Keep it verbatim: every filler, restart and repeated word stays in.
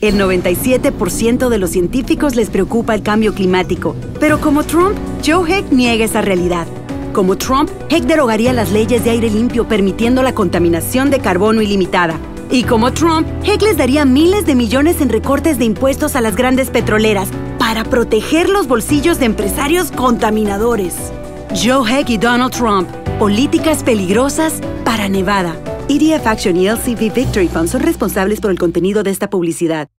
El noventa y siete por ciento de los científicos les preocupa el cambio climático. Pero como Trump, Joe Heck niega esa realidad. Como Trump, Heck derogaría las leyes de aire limpio permitiendo la contaminación de carbono ilimitada. Y como Trump, Heck les daría miles de millones en recortes de impuestos a las grandes petroleras para proteger los bolsillos de empresarios contaminadores. Joe Heck y Donald Trump. Políticas peligrosas para Nevada. E D F Action y L C V Victory Fund son responsables por el contenido de esta publicidad.